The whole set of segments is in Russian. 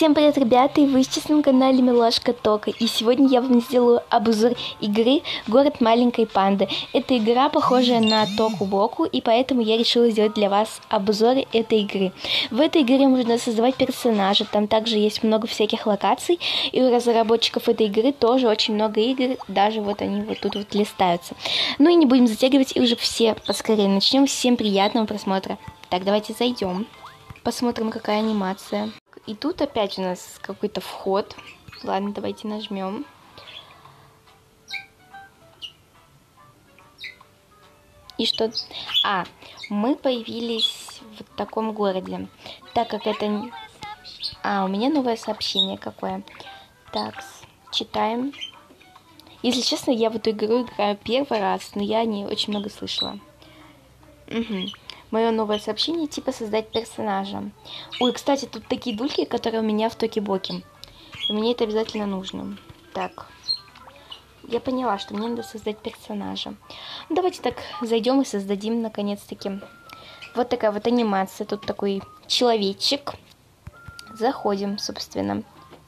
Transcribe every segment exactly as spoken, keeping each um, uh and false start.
Всем привет, ребята, и вы сейчас на канале Милашка Тока. И сегодня я вам сделаю обзор игры «Город маленькой панды». Эта игра похожая на Току Боку, и поэтому я решила сделать для вас обзор этой игры. В этой игре можно создавать персонажа, там также есть много всяких локаций, и у разработчиков этой игры тоже очень много игр, даже вот они вот тут вот листаются. Ну и не будем затягивать, и уже все поскорее начнем. Всем приятного просмотра. Так, давайте зайдем, посмотрим, какая анимация. И тут опять у нас какой-то вход. Ладно, давайте нажмем. И что? А, мы появились в таком городе. Так как это... А, у меня новое сообщение какое. Так, читаем. Если честно, я в эту игру играю первый раз, но я не очень много слышала. Угу. Мое новое сообщение, типа создать персонажа. Ой, кстати, тут такие дульки, которые у меня в Токи-Боке. И мне это обязательно нужно. Так. Я поняла, что мне надо создать персонажа. Ну, давайте так зайдем и создадим, наконец-таки. Вот такая вот анимация. Тут такой человечек. Заходим, собственно.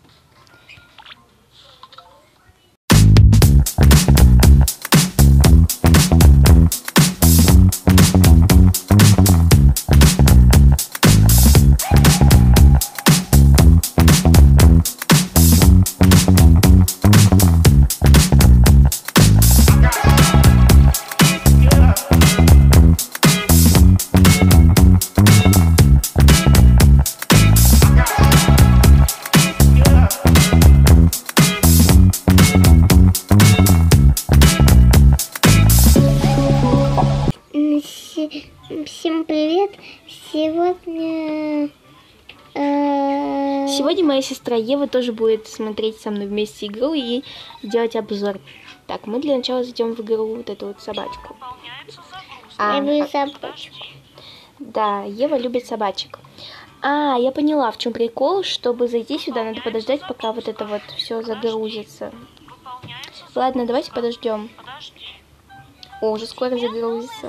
Всем привет! Сегодня... Э... Сегодня моя сестра Ева тоже будет смотреть со мной вместе игру и делать обзор. Так, мы для начала зайдем в игру вот эту вот собачку. А, Я люблю собачку. Да, Ева любит собачек. А, я поняла, в чем прикол. Чтобы зайти сюда, надо подождать, пока вот это вот все загрузится. Ладно, давайте подождем. О, уже скоро загрузится.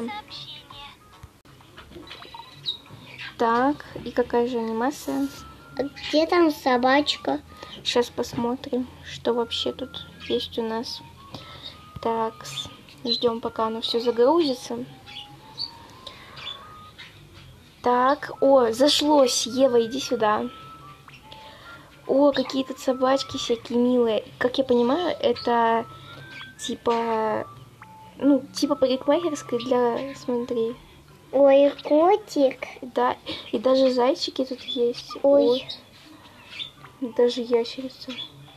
Так, и какая же анимация? Где там собачка? Сейчас посмотрим, что вообще тут есть у нас. Так, ждем, пока оно все загрузится. Так, о, зашлось. Ева, иди сюда. О, какие тут собачки всякие милые. Как я понимаю, это типа, ну, типа парикмахерской для, смотри. Ой, котик. Да, и даже зайчики тут есть. Ой. Ой. Даже ящерица.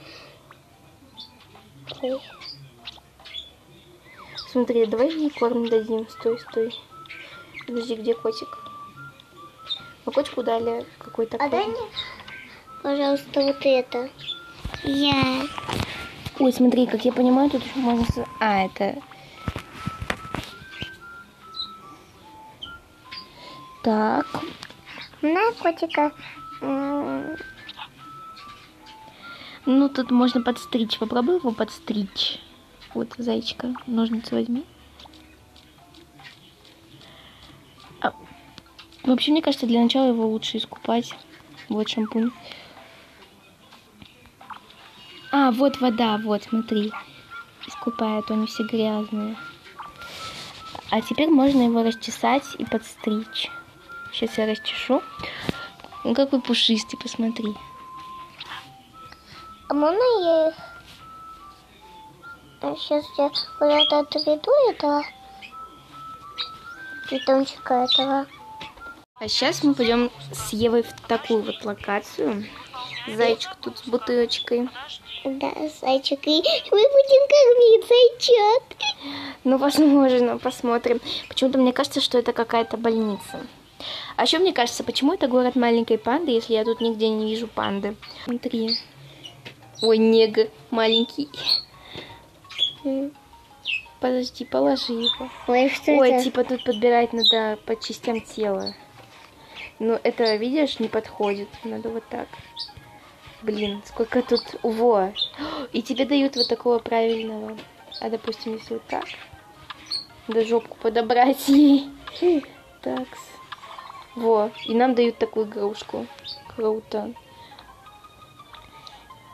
Ой. Смотри, давай ей корм дадим. Стой, стой. Подожди, где котик? Ну, котику дали какой-то корм. А дай мне, пожалуйста, вот это. Я. Ой, смотри, как я понимаю, тут еще можно... А, это... Так. На, котика. Ну, тут можно подстричь. Попробуй его подстричь. Вот, зайчика. Ножницы возьми. А, вообще, мне кажется, для начала его лучше искупать. Вот шампунь. А, вот вода. Вот, смотри. Искупает. Они все грязные. А теперь можно его расчесать и подстричь. Сейчас я расчешу. Ну, какой пушистый, посмотри. А можно я... Сейчас я куда-то отведу этого питомчика этого. А сейчас мы пойдем с Евой в такую вот локацию. Зайчик тут с бутылочкой. Да, зайчик. И мы будем кормить зайчат. Ну, возможно, посмотрим. Почему-то мне кажется, что это какая-то больница. А еще мне кажется, почему это город маленькой панды, если я тут нигде не вижу панды? Смотри. Ой, негр маленький. Подожди, положи его. Ой, что Ой, это? типа тут подбирать надо по частям тела. Ну, это, видишь, не подходит. Надо вот так. Блин, сколько тут... Во! И тебе дают вот такого правильного. А, допустим, если вот так. Надо жопку подобрать ей. Так. Во. И нам дают такую игрушку. Круто.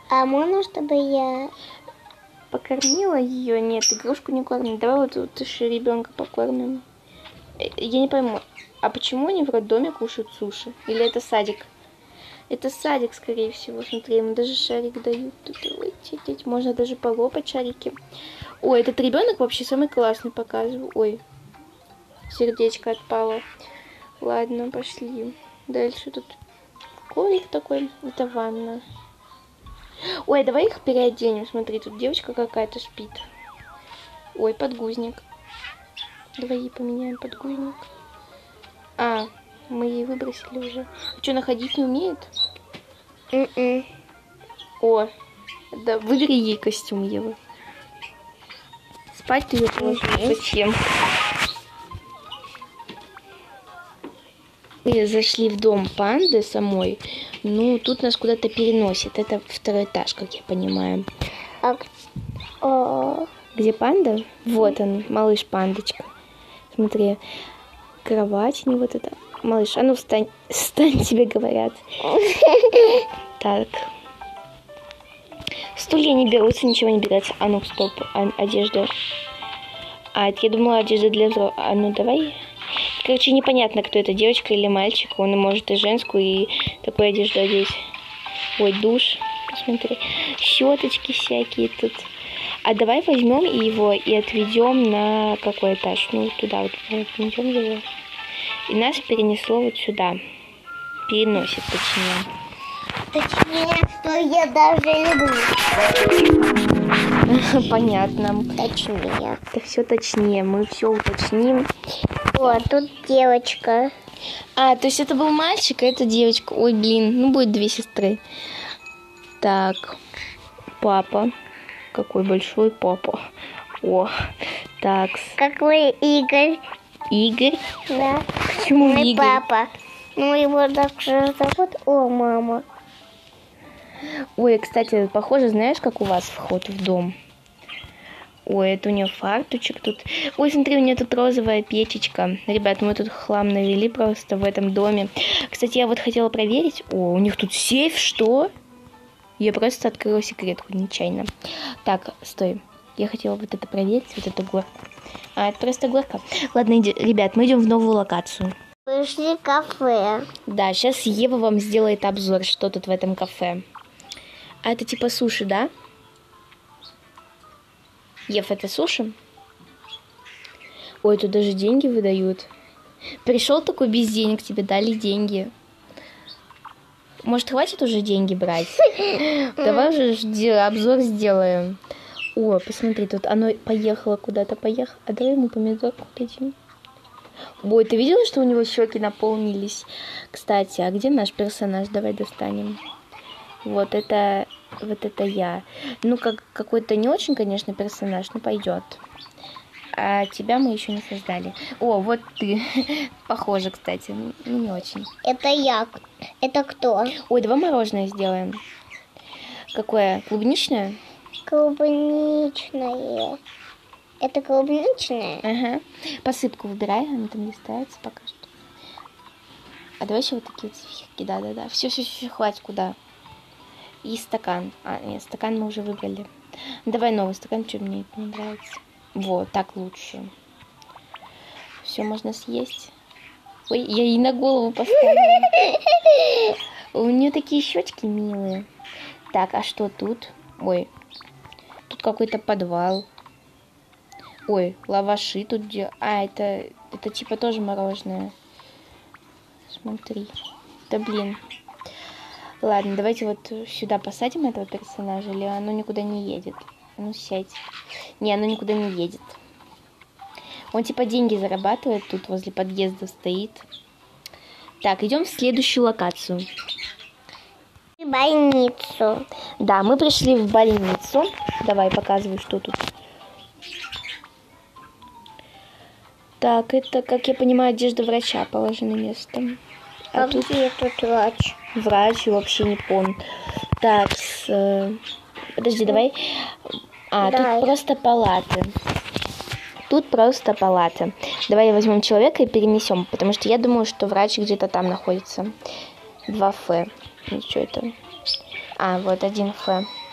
А можно, чтобы я... Покормила ее? Нет, игрушку не кормим. Давай вот тут еще ребенка покормим. Э, Я не пойму, а почему они в роддоме кушают суши? Или это садик? Это садик, скорее всего. Смотри, ему даже шарик дают. Тут, ой, теть, можно даже полопать шарики. Ой, этот ребенок вообще самый классный показывал. Ой, сердечко отпало. Ладно, пошли. Дальше тут коврик такой. Это ванна. Ой, давай их переоденем. Смотри, тут девочка какая-то спит. Ой, подгузник. Давай ей поменяем подгузник. А, мы ей выбросили уже. А что, она ходить не умеет? М-м. О, да, выбери ей костюм, Ева. Спать ты ее положишь. Зачем? Мы зашли в дом панды самой. Ну, тут нас куда-то переносит. Это второй этаж, как я понимаю. А г- о, Где панда? Вот он, малыш пандочка. Смотри, кровать не вот это. Малыш, а ну встань, встань, тебе говорят. Так. Стулья не берутся, ничего не берется. А ну, стоп, а, одежда. А, это я думала, одежда для взрослых. А ну, давай. Короче, непонятно, кто это, девочка или мальчик. Он может и женскую, и такую одежду одеть. Ой, душ. Посмотри. Щеточки всякие тут. А давай возьмем его и отведем на какой этаж? Ну, туда вот отведем его. И нас перенесло вот сюда. Переносит, точнее. точнее, что я даже люблю. Понятно. Точнее. Это все точнее. Мы все уточним. О, тут девочка. А, то есть это был мальчик, а это девочка. Ой, блин, ну будет две сестры. Так, папа. Какой большой папа. О, так. Какой Игорь? Игорь. Да. Почему Мой Игорь? папа. Ну, его так же зовут. О, мама. Ой, кстати, похоже, знаешь, как у вас вход в дом? Ой, это у нее фарточек тут. Ой, смотри, у нее тут розовая печечка. Ребят, мы тут хлам навели просто в этом доме. Кстати, я вот хотела проверить. О, у них тут сейф, что? Я просто открыла секретку нечаянно. Так, стой. Я хотела вот это проверить, вот эту горку. А, это просто горка. Ладно, иди, ребят, мы идем в новую локацию. Пришли в кафе. Да, сейчас Ева вам сделает обзор, что тут в этом кафе. А это типа суши, да? Ев, это суши? Ой, тут даже деньги выдают. Пришел такой без денег, тебе дали деньги. Может, хватит уже деньги брать? Давай уже обзор сделаем. О, посмотри, тут оно поехало куда-то, поехало. А давай ему помидорку дадим. Ой, ты видела, что у него щеки наполнились? Кстати, а где наш персонаж? Давай достанем. Вот это, вот это я. Ну, как какой-то не очень, конечно, персонаж, но пойдет. А тебя мы еще не создали. О, вот ты. Похоже, кстати. Ну, не очень. Это я. Это кто? Ой, давай мороженое сделаем. Какое? Клубничное? Клубничное. Это клубничное? Ага. Посыпку выбирай, она там листается пока что. А давай еще вот такие вот циферки. Да-да-да. Все, все, все, хватит, куда? И стакан. А, нет, стакан мы уже выбрали. Давай новый стакан, что мне это не нравится. Вот, так лучше. Все можно съесть. Ой, я ей на голову поставила. У нее такие щечки милые. Так, а что тут? Ой, тут какой-то подвал. Ой, лаваши тут где... А, это, это типа тоже мороженое. Смотри. Да блин. Ладно, давайте вот сюда посадим этого персонажа, или оно никуда не едет. Ну, сядь. Не, оно никуда не едет. Он типа деньги зарабатывает, тут возле подъезда стоит. Так, идем в следующую локацию. В больницу. Да, мы пришли в больницу. Давай, показывай, что тут. Так, это, как я понимаю, одежда врача. Положи на место. А, А тут где тут врач? врач, вообще не помню. Так, с... э, подожди, давай. А, Дай. тут просто палаты. Тут просто палаты. Давай возьмем человека и перенесем, потому что я думаю, что врач где-то там находится. два Ф. Ну, что это? А, вот один Ф.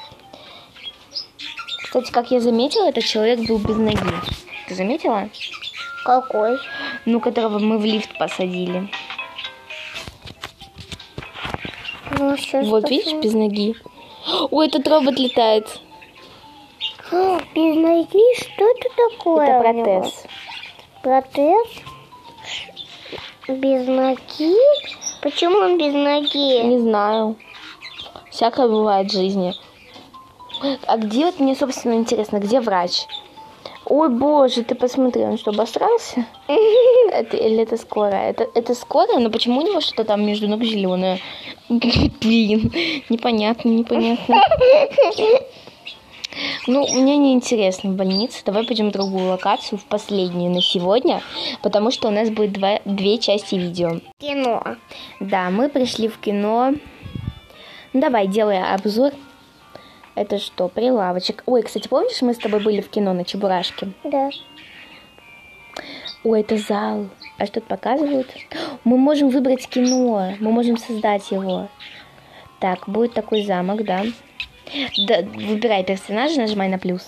Кстати, как я заметила, этот человек был без ноги. Ты заметила? Какой? Ну, которого мы в лифт посадили. Ну, сейчас Вот, посмотрим. видишь, без ноги. Ой, этот робот летает. А, без ноги? Что это такое? Это у него? протез. Протез? Без ноги? Почему он без ноги? Не знаю. Всякое бывает в жизни. А где, вот мне, собственно, интересно, где врач? Ой, боже, ты посмотри, он что, обосрался? Это, или это скорая? Это, это скорая, но почему у него что-то там между ног зеленое? Блин, непонятно, непонятно. Ну, мне не интересно в больнице. Давай пойдем в другую локацию, в последнюю на сегодня, потому что у нас будет два, две части видео. Кино. Да, мы пришли в кино. Ну, давай, делай обзор. Это что, прилавочек? Ой, кстати, помнишь, мы с тобой были в кино на Чебурашке? Да. Ой, это зал. А что тут показывают? Мы можем выбрать кино. Мы можем создать его. Так, будет такой замок, да. Да, выбирай персонажа, нажимай на плюс.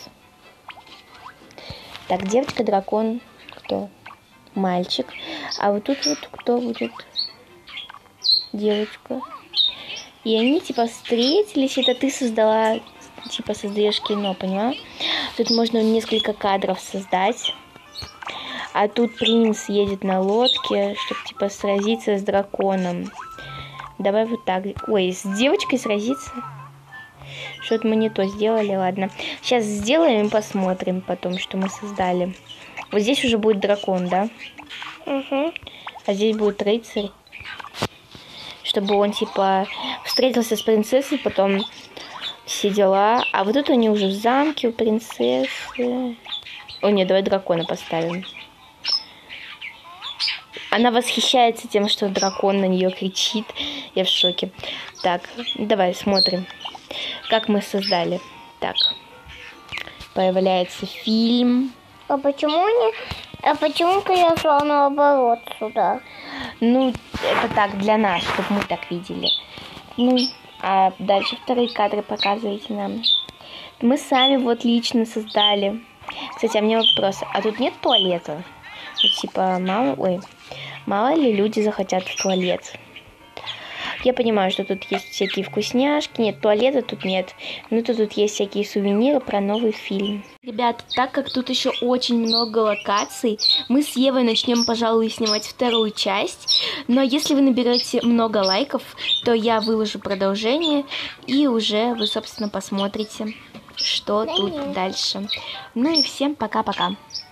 Так, девочка, дракон. Кто? Мальчик. А вот тут вот кто будет? Девочка. И они типа встретились. Это ты создала, типа создаешь кино, поняла? Тут можно несколько кадров создать. А тут принц едет на лодке, чтобы типа сразиться с драконом. Давай вот так. Ой, с девочкой сразиться? Что-то мы не то сделали, ладно. Сейчас сделаем и посмотрим потом, что мы создали. Вот здесь уже будет дракон, да? Угу. А здесь будет рыцарь. Чтобы он типа встретился с принцессой, потом все дела. А вот тут они уже в замке у принцессы. О нет, давай дракона поставим. Она восхищается тем, что дракон на нее кричит. Я в шоке. Так, давай смотрим, как мы создали. Так, появляется фильм. А почему не... А почему-то я шла наоборот сюда? Ну, это так, для нас, чтобы мы так видели. Ну, а дальше вторые кадры показывайте нам. Мы сами вот лично создали. Кстати, а мне вопрос. А тут нет туалета? Вот, типа, мало... Ой, мало ли люди захотят в туалет. Я понимаю, что тут есть всякие вкусняшки. Нет, туалета тут нет. Но тут, тут есть всякие сувениры про новый фильм. Ребят, так как тут еще очень много локаций, мы с Евой начнем, пожалуй, снимать вторую часть. Но если вы наберете много лайков, то я выложу продолжение. И уже вы, собственно, посмотрите, что тут дальше. Ну и всем пока-пока.